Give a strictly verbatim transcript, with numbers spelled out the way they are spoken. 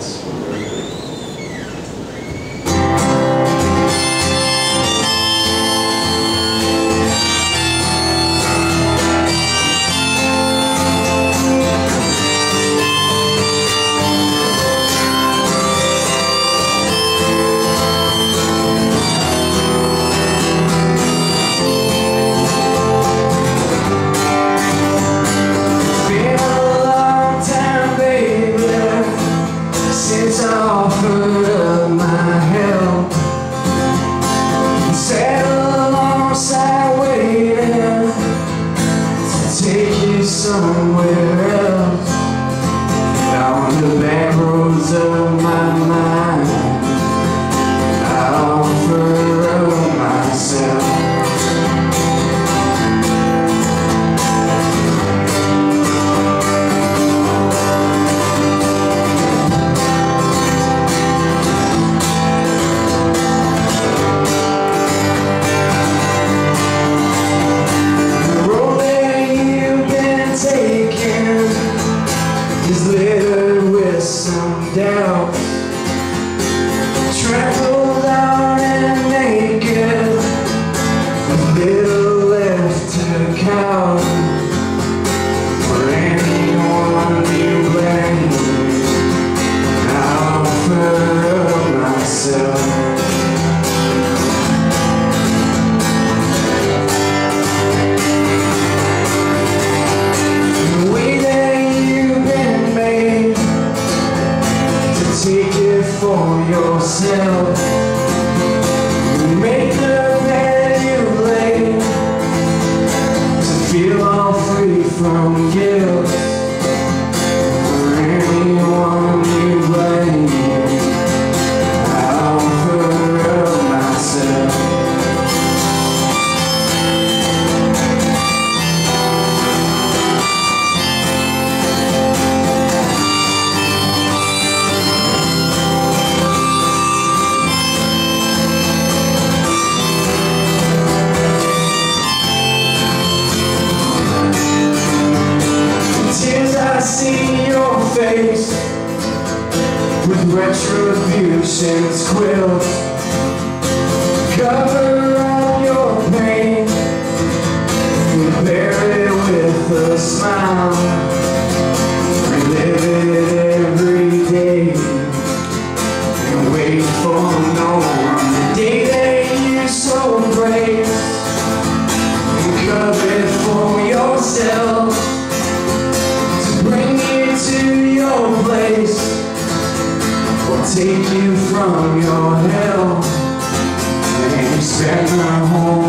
That's very good. Since I offered up my help, sat alongside waiting to take you somewhere else. On the back roads of my mind, I offer up myself. Is littered with some doubt, trampled out and naked, with little left to count. For anyone you blame, I offer up myself. Take it for yourself. Make the bed you lay to feel all free from guilt. For anyone you blame, I offer up myself. I see your face with retribution's quilt. Cover up your pain and bury it with a smile. Relive it every day and wait for no one. The day that you so brave and cover it for yourself. Bring you to your place, or take you from your hell, and you spend my whole